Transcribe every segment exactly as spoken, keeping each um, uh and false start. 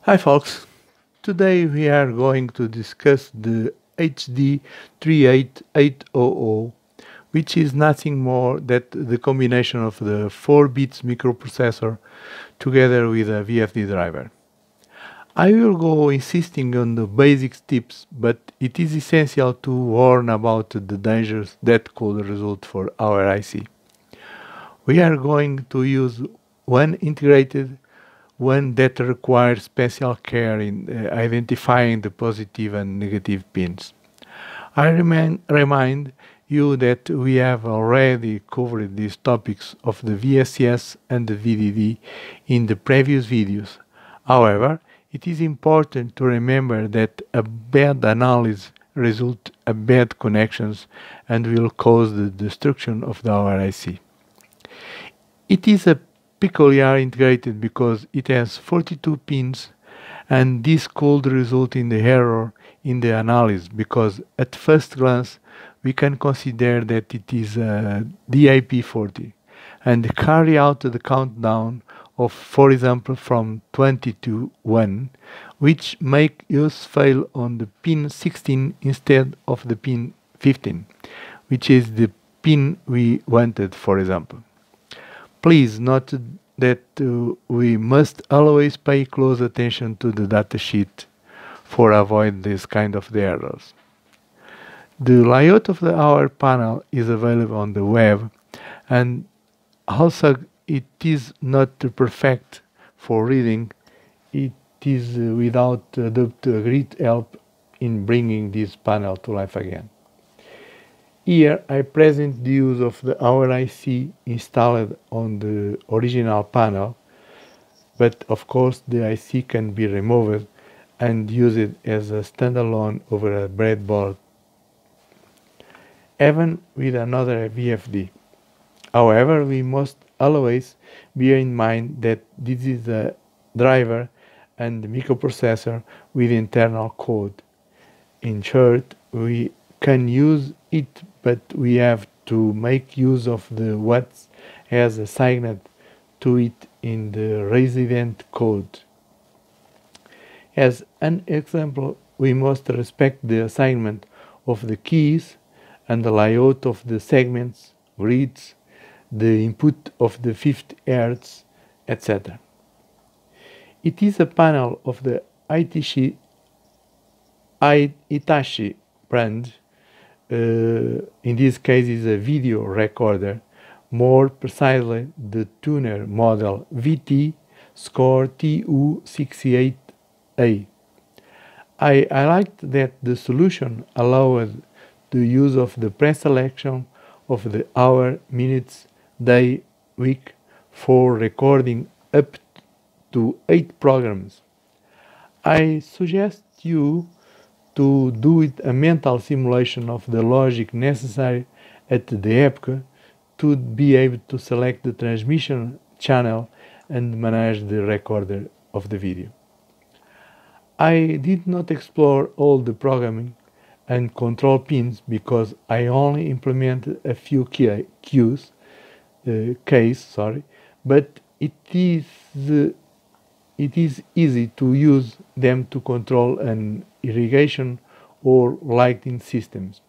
Hi folks, today we are going to discuss the H D three eight eight hundred, which is nothing more than the combination of the four bits microprocessor together with a V F D driver. I will go insisting on the basic tips, but it is essential to warn about the dangers that could result for our I C. We are going to use one integrated one that requires special care in uh, identifying the positive and negative pins. I remind, remind you that we have already covered these topics of the V S S and the V D D in the previous videos. However, it is important to remember that a bad analysis results in bad connections and will cause the destruction of the our I C. It is a peculiar integrated because it has forty-two pins, and this could result in the error in the analysis because at first glance we can consider that it is a D I P forty and carry out the countdown of, for example, from twenty to one, which make us fail on the pin sixteen instead of the pin fifteen, which is the pin we wanted, for example. Please note that uh, we must always pay close attention to the datasheet for avoid this kind of errors. The layout of the our panel is available on the web, and also it is not perfect for reading. It is uh, without uh, the great help in bringing this panel to life again. Here I present the use of the our I C installed on the original panel, but of course the I C can be removed and used as a standalone over a breadboard, even with another V F D. However, we must always bear in mind that this is a driver and microprocessor with internal code. In short, we can use it, but we have to make use of the what has assigned to it in the resident code. As an example, we must respect the assignment of the keys and the layout of the segments, grids, the input of the fifth hertz, et cetera. It is a panel of the HITACHI, HITACHI brand. Uh, in this case is a video recorder, more precisely the tuner model V T score T U sixty-eight A. I, I liked that the solution allowed the use of the preselection of the hour, minutes, day, week for recording up to eight programs. I suggest you to do it a mental simulation of the logic necessary at the epoch to be able to select the transmission channel and manage the recorder of the video. I did not explore all the programming and control pins because I only implemented a few key, cues, uh, keys, sorry, but it is uh, it is easy to use them to control an irrigation or lighting systems.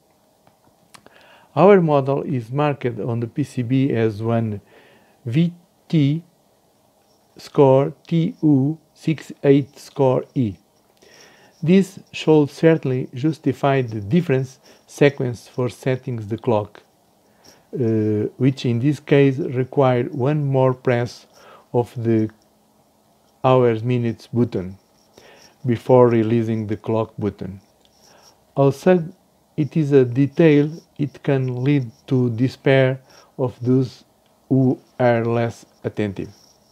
Our model is marked on the P C B as one V T score T U sixty-eight score E. This should certainly justify the difference sequence for setting the clock, uh, which in this case required one more press of the hours minutes button before releasing the clock button. Also, it is a detail it can lead to despair of those who are less attentive.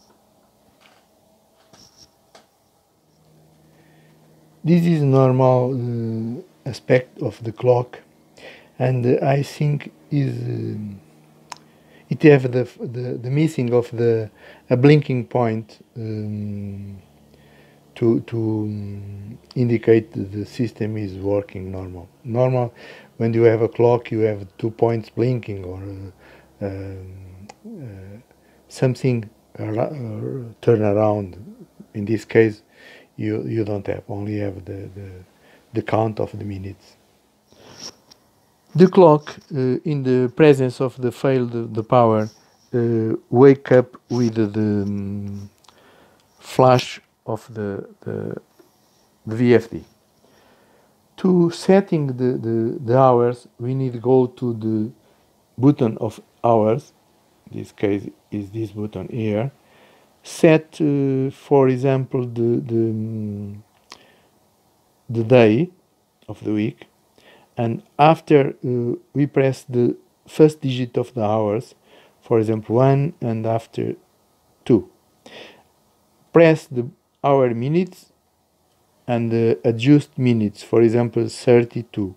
This is normal uh, aspect of the clock, and uh, I think is uh, it have the, the the missing of the a blinking point um, to to um, indicate that the system is working normal. Normal, when you have a clock, you have two points blinking or uh, um, uh, something ar uh, turn around. In this case, you you don't have, only have the the, the count of the minutes. The clock, uh, in the presence of the failed the power, uh, wake up with the um, flash of the, the the V F D. To setting the, the, the hours, we need to go to the button of hours. In this case is this button here. Set, uh, for example, the the, um, the day of the week, and after uh, we press the first digit of the hours, for example one, and after two, press the hour minutes and uh, adjust minutes, for example thirty-two,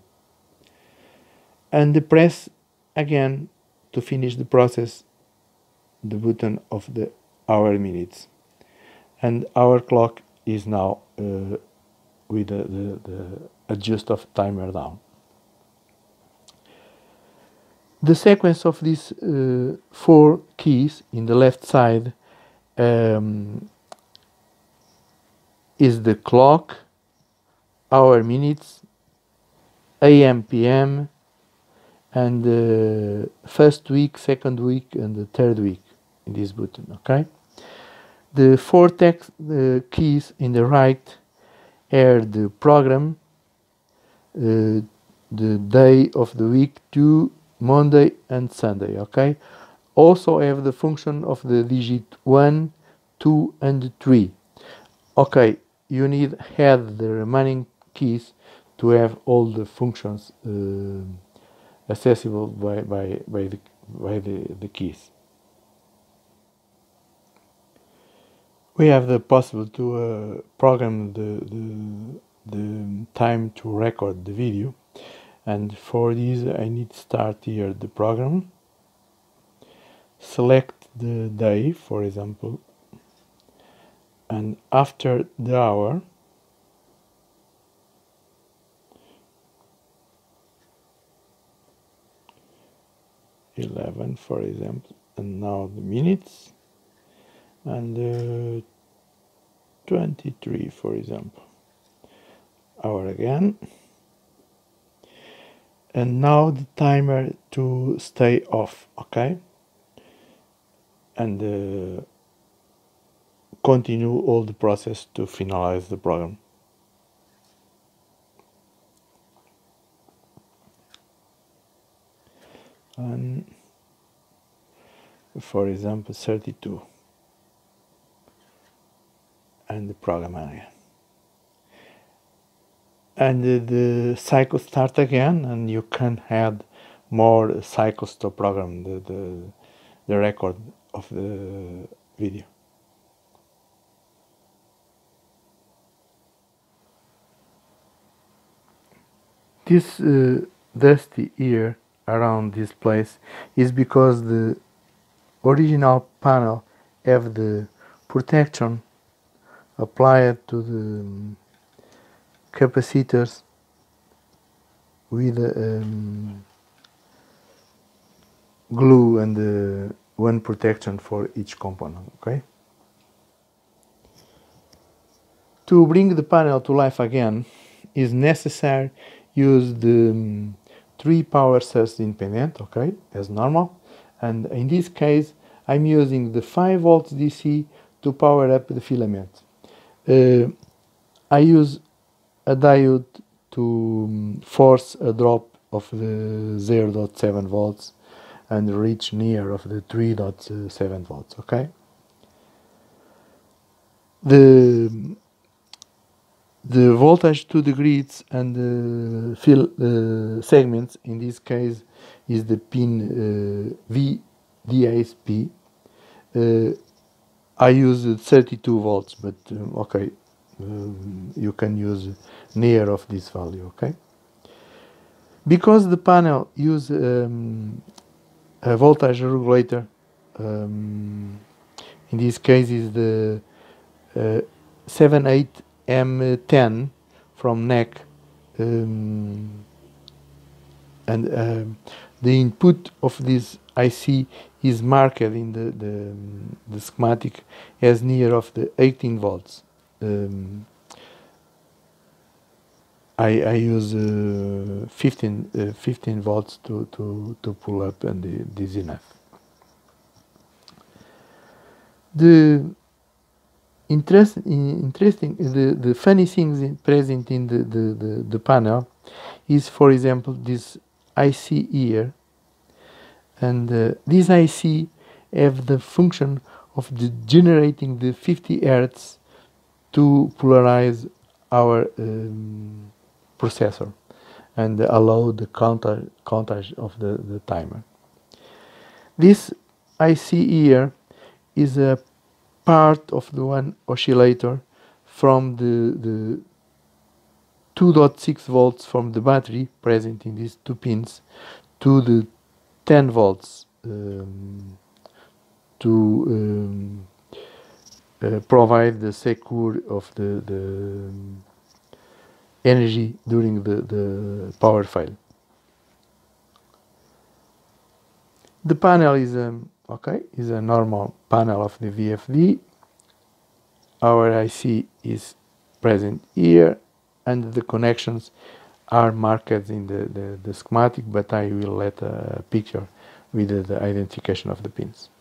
and press again to finish the process the button of the hour minutes, and our clock is now uh, with the, the, the adjust of timer down. The sequence of these uh, four keys in the left side um, is the clock, hour minutes, A M P M, and the first week, second week, and the third week in this button. Okay. The four text uh, keys in the right are the program, uh, the day of the week, to Monday and Sunday. Okay. Also have the function of the digit one, two, and three. Okay. You need to add the remaining keys to have all the functions uh, accessible by by by the by the, the keys. We have the possible to uh, program the, the the time to record the video, and for this I need to start here the program, select the day, for example, and after the hour eleven, for example, and now the minutes, and uh, twenty-three, for example, hour again, and now the timer to stay off. Okay, and uh, continue all the process to finalize the program. And for example thirty-two, and the program again, and uh, the cycle start again, and you can add more cycles to program the, the, the record of the video. This uh, dusty here around this place is because the original panel have the protection applied to the um, capacitors with um, glue and uh, one protection for each component. Okay. To bring the panel to life again is necessary use the um, three power sources independent, okay, as normal, and in this case I'm using the five volts D C to power up the filament. Uh, I use a diode to um, force a drop of the zero point seven volts and reach near of the three point seven volts. Okay. The the voltage to the grids and the fill uh, segments in this case is the pin uh, V D S P. Uh, I use thirty-two volts, but um, okay, um, you can use near of this value. Okay, because the panel use um, a voltage regulator. Um, in this case, is the uh, seven eight M ten from N E C, um, and uh, the input of this I C is marked in the, the, um, the schematic as near of the eighteen volts. Um, I, I use uh, fifteen, uh, fifteen volts to, to, to pull up, and the, this is enough. The interest, interesting, the, the funny things in, present in the, the, the, the panel is, for example, this I C here, and uh, this I C have the function of the generating the fifty hertz to polarize our um, processor and allow the counter countage of the, the timer. This I C here is a part of the one oscillator from the, the two point six volts from the battery present in these two pins to the ten volts um, to um, uh, provide the secure of the, the um, energy during the, the power fail. The panel is a, okay, is a normal panel of the V F D. Our I C is present here, and the connections are marked in the, the, the schematic, but I will let a picture with the, the identification of the pins.